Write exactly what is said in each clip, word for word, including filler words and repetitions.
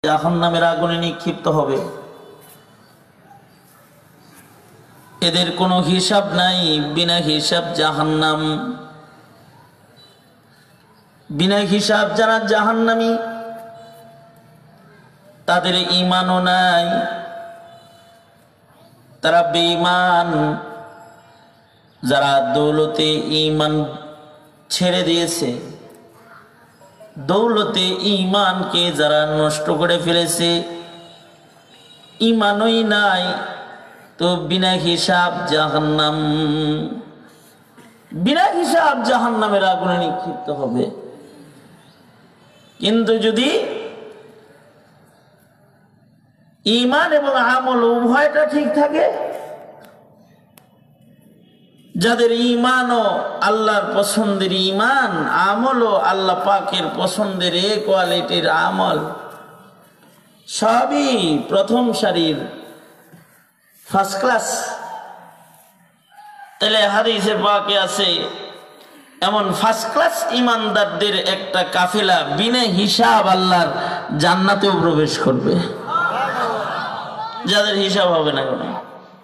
জাহান্নামের আগুনে নিক্ষিপ্ত হবে। এদের কোনো হিসাব নাই, বিনা হিসাব জাহান্নাম। বিনা হিসাব যারা জাহান্নামী তাদের ঈমানও নাই, তারা বেঈমান। যারা দৌলতে ঈমান ছেড়ে দিয়েছে, দৌলতে ঈমানকে যারা নষ্ট করে ফেলেছে, ঈমানই নাই, তো বিনা হিসাব জাহান্নাম, বিনা হিসাব জাহান্নামের আগুনে নিক্ষিপ্ত হবে। কিন্তু যদি ঈমান এবং আমল উভয়টা ঠিক থাকে, যাদের ঈমানও আল্লাহর পছন্দের ঈমান, আমলও আল্লাহ পাকের পছন্দের এ কোয়ালিটির আমল, সবই প্রথম সারির ফার্স্ট ক্লাস, তাহলে হাদিসে পাকে আছে এমন ফার্স্ট ক্লাস ঈমানদারদের একটা কাফেলা বিনা হিসাব আল্লাহর জান্নাতেও প্রবেশ করবে, যাদের হিসাব হবে না কোনো।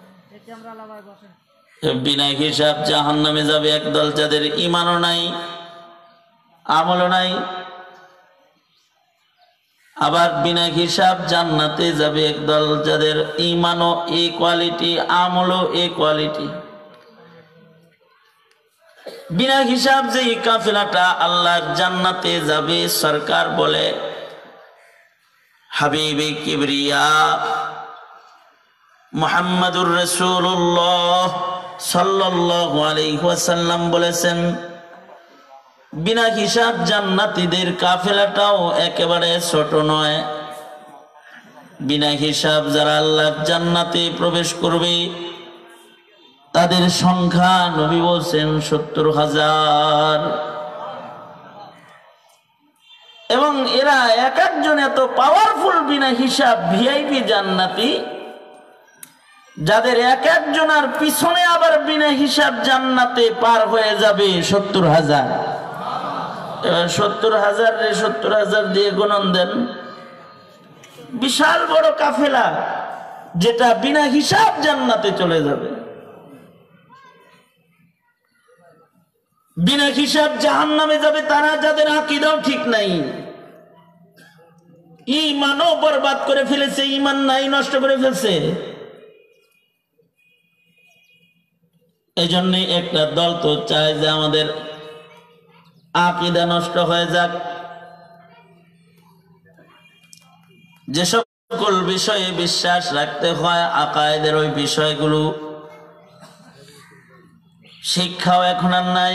বিনা হিসাব জাহান্নামে যাবে একদল, যাদের ঈমানও নাই, আমলও নাই। আবার বিনা হিসাব জান্নাতে যাবে একদল, যাদের ঈমানও এই কোয়ালিটি, আমলও এই কোয়ালিটি। বিনা হিসাব যে কাফেলাটা আল্লাহর জান্নাতে যাবে, সরকার বলে হাবিবে কিবরিয়া মুহাম্মাদুর রাসূলুল্লাহ সাল্লাল্লাহু আলাইহি ওয়াসাল্লাম বলেছেন, বিনা হিসাব জান্নাতীদের কাফেলাটাও একেবারে ছোট নয়। বিনা হিসাব যারা আল্লাহর জান্নাতে প্রবেশ করবে তাদের সংখ্যা নবী বলছেন সত্তর হাজার। এবং এরা এক একজন এত পাওয়ারফুল বিনা হিসাব ভিআইপি জান্নাতি, যাদের এক একজনের পিছনে আবার বিনা হিসাব জান্নাতে পার হয়ে যাবে সত্তর হাজার। এবার সত্তর হাজার রে সত্তর হাজার দিয়ে গুণন দেন, বিশাল বড় কাফেলা যেটা বিনা হিসাব জান্নাতে চলে যাবে। বিনা হিসাব জাহান্নামে যাবে তারা যাদের আকীদাও ঠিক নাই, ঈমানও বরবাদ করে ফেলেছে, ঈমান নাই, নষ্ট করে ফেলছে। এই জন্য একটা দল তো চায় যে আমাদের আকীদা নষ্ট হয়ে যাক, যে সকল বিষয়ে বিশ্বাস রাখতে হয় আকায়েদের ওই বিষয়গুলো শিক্ষাও এখন আর নাই।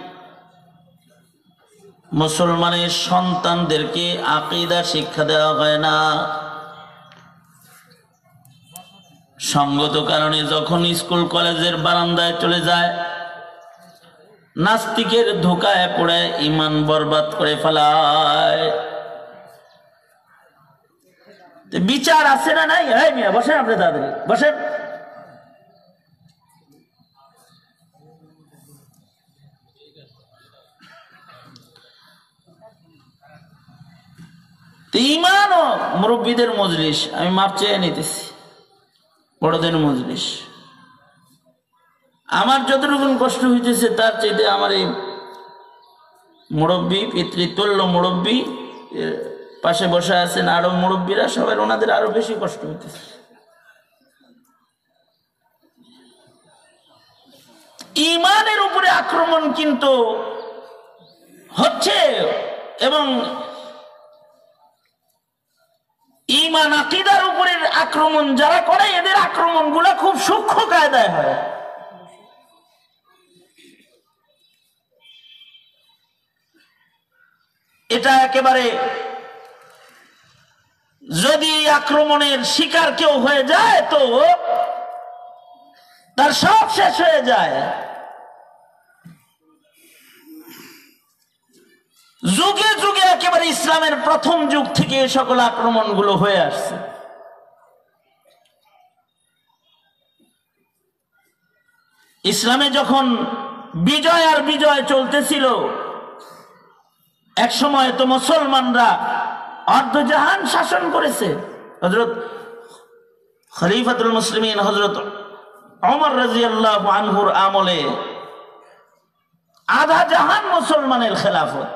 মুসলমানের সন্তানদেরকে আকীদা শিক্ষা দেওয়া হয় না। সঙ্গত কারণে যখন স্কুল কলেজের বারান্দায় চলে যায়, নাস্তিকের ধোকায় পড়ে ঈমান বরবাদ করে ফেলায়। বিচার আছে না নাই? এই মিয়া বসেন, আপনি তাড়াতাড়ি বসেন। ঈমান ও মুরব্বীদের মজলিস, আমি মাপ চেয়ে নিতেছি, বড়দের মজলিস। আমার যতটুকু কষ্ট হইতেছে তার চাইতে আমার এই মুরব্বী, পিতৃতুল্য মুরব্বী পাশে বসে আছেন আরো মুরব্বীরা, সবাই ওনাদের আরো বেশি কষ্ট হইতেছে। ঈমানের উপরে আক্রমণ কিন্তু হচ্ছে, এবং ঈমান আকীদার উপরে আক্রমণ যারা করে এদের আক্রমণ গুলা খুব সূক্ষ্ম কায়দায় হয়। এটা একেবারে যদি আক্রমণের শিকার কেউ হয়ে যায় তো তার সব শেষ হয়ে যায়। যুগে যুগে একেবারে ইসলামের প্রথম যুগ থেকে এই সকল আক্রমণ গুলো হয়ে আসছে। ইসলামে যখন বিজয় আর বিজয় চলতেছিল, এক সময় তো মুসলমানরা অর্ধজাহান শাসন করেছে। হযরত খলিফাতুল মুসলিমিন হযরত ওমর রাদিয়াল্লাহু আনহুর আমলে আধা জাহান মুসলমানের খেলাফত।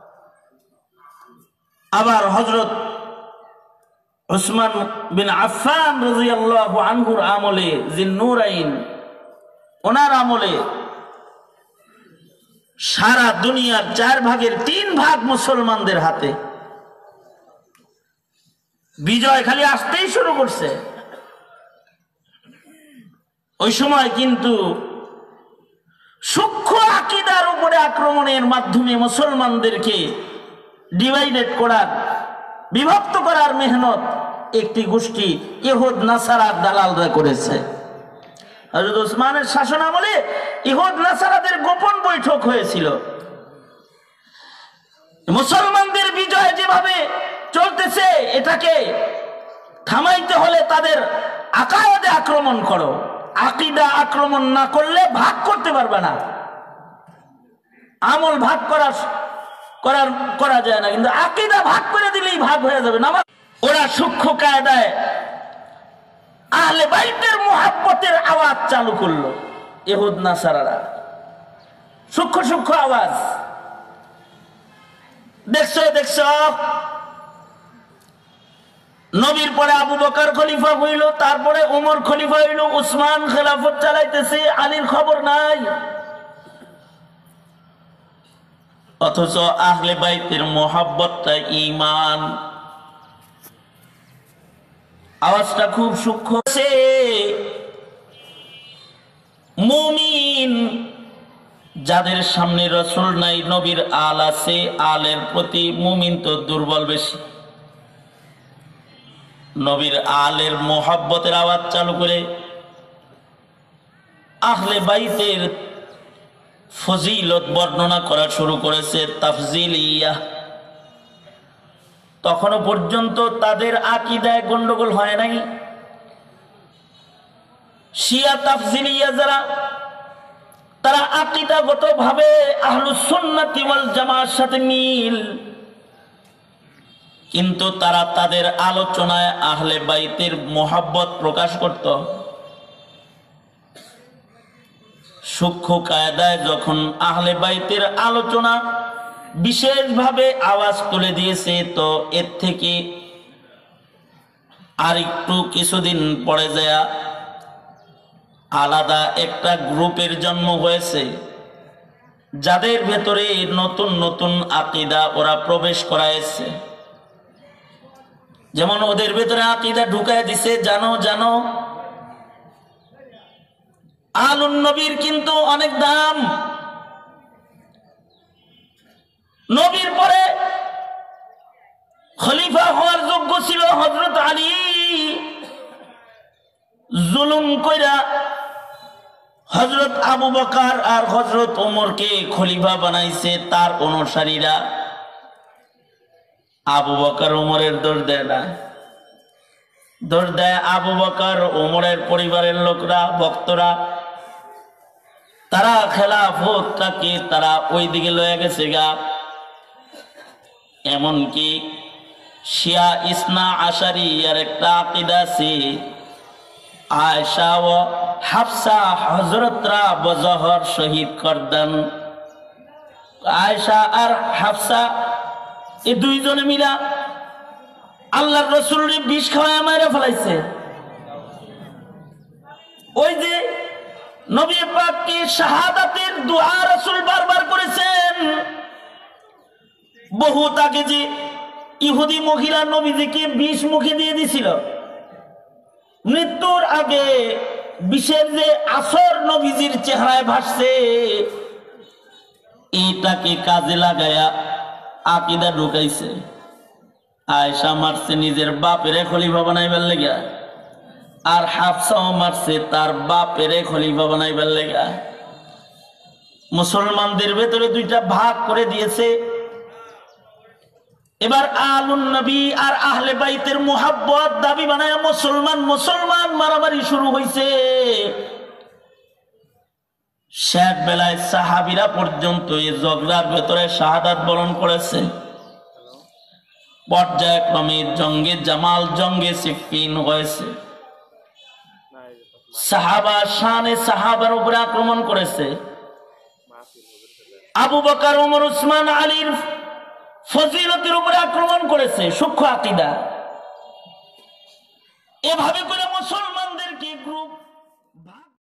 আবার হযরত উসমান বিন আফফান রাদিয়াল্লাহু আনহুর আমলে জিন্নুরাইন, ওনার আমলে সারা দুনিয়ার চার ভাগের তিন ভাগ মুসলমানদের হাতে। বিজয় খালি আসতেই শুরু করছে। ওই সময় কিন্তু সূক্ষ্ম আকীদার উপরে আক্রমণের মাধ্যমে মুসলমানদেরকে ডিভাইডেড করার, বিভক্ত করার মেহনত একটি গোষ্ঠী ইহুদ নাসারার দালালরা করেছে। হযরত ওসমানের শাসন আমলে ইহুদ নাসারাদের গোপন বৈঠক হয়েছিল। মুসলমানদের বিজয় যেভাবে চলতেছে, এটাকে থামাইতে হলে তাদের আকায়েদে আক্রমণ করো। আকীদা আক্রমণ না করলে ভাগ করতে পারবে না। আমল ভাগ করা করার করা যায় না, কিন্তু আকীদা ভাগ করে দিলেই ভাগ হয়ে যাবে না। ওরা সূক্ষ্ম কায়দায় আহলে বাইতের মুহাব্বতের আওয়াজ চালু করলো। ইহুদ নাসারারা সূক্ষ্ম সূক্ষ্ম আওয়াজ। দেখছো দেখছো নবীর পরে আবু বকর খলিফা হইল, তারপরে ওমর খলিফা হইল, উসমান খেলাফত চালাইতেছে, আলীর খবর নাই। অথচ আহলে বাইতের মুহাব্বতটা ঈমান। আওয়াজটা খুব সূক্ষ্ম। মুমিন যাদের সামনে রাসূল নাই, নবীর আল আছে, আলের প্রতি মুমিন তো দুর্বল বেশি। নবীর আলের মোহাব্বতের আওয়াজ চালু করে আহলে বাইতের ফজিলত বর্ণনা করা শুরু করেছে, তাফজিলিয়া। তখনও পর্যন্ত তাদের আকীদায় গন্ডগোল হয় নাই। শিয়া তাফজিলিয়া যারা, তারা আকীদাগত ভাবে আহলুস সুন্নাতি ওয়াল জামাআর সাথে মিল, কিন্তু তারা তাদের আলোচনায় আহলে বাইতের মোহাব্বত প্রকাশ করত। সূক্ষ্ম কায়দায় যখন আহলে বাইতের আলোচনা বিশেষভাবে আওয়াজ তুলে দিয়েছে, তো এর থেকে আর একটু কিছুদিন পরে যায় আলাদা একটা গ্রুপের জন্ম হয়েছে, যাদের ভেতরে নতুন নতুন আকীদা ওরা প্রবেশ করাইছে। যেমন ওদের ভেতরে আকীদা ঢুকায় দিছে, জানো জানো আলুন নবীর কিন্তু অনেক দাম। নবীর পরে খলিফা হওয়ার যোগ্য ছিল হযরত আলী, জুলুম কইরা হযরত আবু বকর আর হযরত ওমরকে খলিফা বানাইছে তার অনুসারীরা। আবু বকর ওমরের দোষ দেয় না, দোষ দেয় আবু বকর ওমরের পরিবারের লোকরা, ভক্তরা। তারা খেলাফতটাকে তারা ওই দিকে লয়ে গেছে গা। এমনকি শিয়া ইসনা আশারিয়ার একটা আকীদা আছে, আয়েশা ও হাফসা হযরতরা বজহর শহীদ করদেন। আয়েশা আর হাফসা এই দুইজনে মিলা আল্লাহর রাসূলকে বিষ খাওয়ায় মেরে ফেলাইছে। ওই যে নবী পাককে শাহাদাতের দোয়া রাসূল বারবার করেছেন। বহুত আগে যে ইহুদি মহিলা নবীজিকে বিষ মুখে দিয়ে দিছিল, মৃত্যুর আগে বিষের যে আসর নবীজির চেহারায় ভাসছে, এটাকে কাজে লাগায়া আকীদা ঢুকাইছে। আয়েশা মারছে নিজের বাপের খলিফা বানাইবার লেগা, আর হাফসাও মারছে তার বাপের খলিফা বানাইবার লেগা। মুসলমানদের ভেতরে দুইটা ভাগ করে দিয়েছে। এবার আলুন নবী আর আহলে বাইতের মুহাব্বত দাবি বানায় মুসলমান মুসলমান মারামারি শুরু হয়েছে। শেষ বেলায় সাহাবীরা পর্যন্ত এই ঝগড়ার ভেতরে শাহাদাত বরণ করেছে। পর্যায়ক্রমে জঙ্গে জামাল, জঙ্গে সিফফিন হয়েছে। সাহাবা শানে সাহাবার উপরে আক্রমণ করেছে। আবু বকর, ওমর, উসমান, আলীর ফজিলতের উপরে আক্রমণ করেছে। সূক্ষ্ম আকীদা। এভাবে করে মুসলমানদেরকে গ্রুপ ভাগ